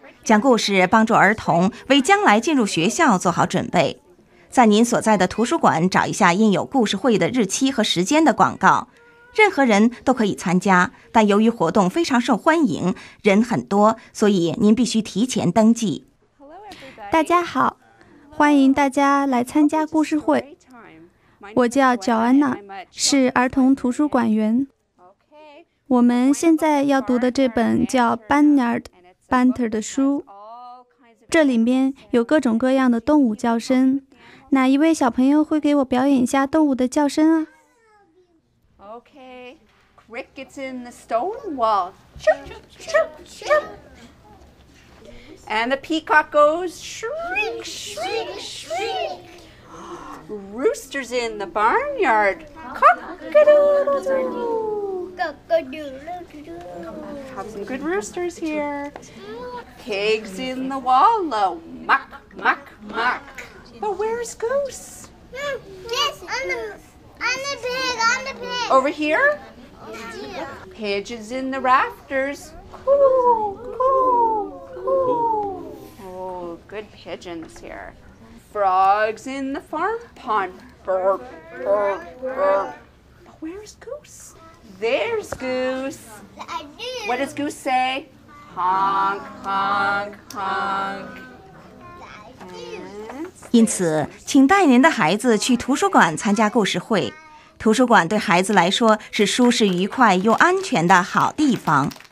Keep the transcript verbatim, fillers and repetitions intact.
讲故事帮助儿童为将来进入学校做好准备。在您所在的图书馆找一下印有故事会的日期和时间的广告，任何人都可以参加，但由于活动非常受欢迎，人很多，所以您必须提前登记。 大家好，欢迎大家来参加故事会。我叫乔安娜，是儿童图书馆员。我们现在要读的这本叫《Barnyard Banter》的书，这里面有各种各样的动物叫声。哪一位小朋友会给我表演一下动物的叫声啊？ Okay, crickets in the stone wall. Chirp, chirp, chirp. And the peacock goes shriek, shriek, shriek. Roosters in the barnyard. Cock-a-doodle-doo. Have some good roosters here. Pigs in the wallow. Muck, muck, muck. But where's Goose? Yes, on the, on the pig, on the pig. Over here? Pigeons in the rafters. Coo, coo, coo. Oh, good pigeons here. Frogs in the farm pond. Burp, burp, burp. Where's Goose? There's Goose. What does Goose say? Honk, honk, honk. 因此，请带您的孩子去图书馆参加故事会。图书馆对孩子来说是舒适、愉快又安全的好地方。